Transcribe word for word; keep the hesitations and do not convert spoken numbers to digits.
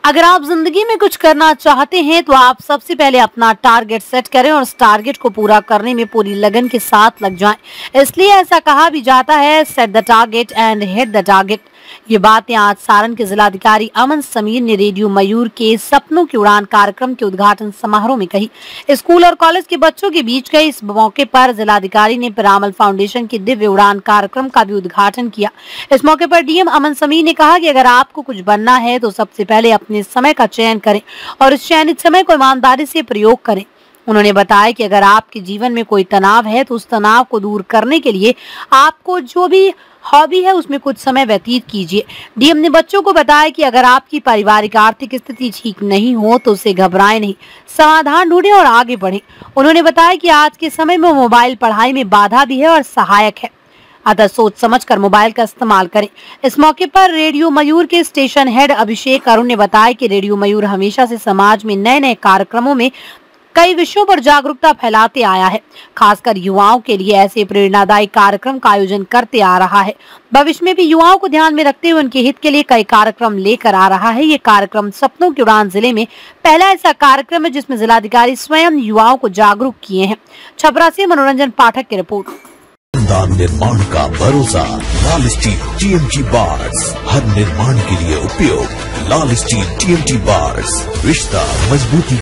अगर आप जिंदगी में कुछ करना चाहते हैं तो आप सबसे पहले अपना टारगेट सेट करें और उस टारगेट को पूरा करने में पूरी लगन के साथ लग जाएं। इसलिए ऐसा कहा भी जाता है, set the target and hit the target. ये बातें आज सारण के जिलाधिकारी अमन समीर ने रेडियो मयूर के सपनों की उड़ान कार्यक्रम के उद्घाटन समारोह में कही। स्कूल और कॉलेज के बच्चों के बीच गए इस मौके पर जिलाधिकारी ने पिरामल फाउंडेशन के दिव्य उड़ान कार्यक्रम का भी उद्घाटन किया। इस मौके पर डीएम अमन समीर ने कहा कि अगर आपको कुछ बनना है तो सबसे पहले अपने समय का चयन करें और इस चयनित समय को ईमानदारी से प्रयोग करें। उन्होंने बताया कि अगर आपके जीवन में कोई तनाव है तो उस तनाव को दूर करने के लिए आपको जो भी हॉबी है उसमें कुछ समय व्यतीत कीजिए। डीएम ने बच्चों को बताया कि अगर आपकी पारिवारिक आर्थिक स्थिति ठीक नहीं हो तो उसे घबराएं नहीं, समाधान ढूंढें और आगे बढ़ें। उन्होंने बताया कि आज के समय में मोबाइल पढ़ाई में बाधा भी है और सहायक है, अतः सोच समझकर मोबाइल का इस्तेमाल करें। इस मौके पर रेडियो मयूर के स्टेशन हेड अभिषेक अरुण ने बताया कि रेडियो मयूर हमेशा से समाज में नए नए कार्यक्रमों में कई विषयों पर जागरूकता फैलाते आया है। खासकर युवाओं के लिए ऐसे प्रेरणादायी कार्यक्रम का आयोजन करते आ रहा है। भविष्य में भी युवाओं को ध्यान में रखते हुए उनके हित के लिए कई कार्यक्रम लेकर आ रहा है। ये कार्यक्रम सपनों की उड़ान जिले में पहला ऐसा कार्यक्रम है जिसमें जिलाधिकारी स्वयं युवाओं को जागरूक किए हैं। छपरा से मनोरंजन पाठक की रिपोर्ट। निर्माण का भरोसा लाल स्टील टीएमटी बार्स, हर निर्माण के लिए उपयोग लाल स्टील टीएमटी बार्स, रिश्ता मजबूती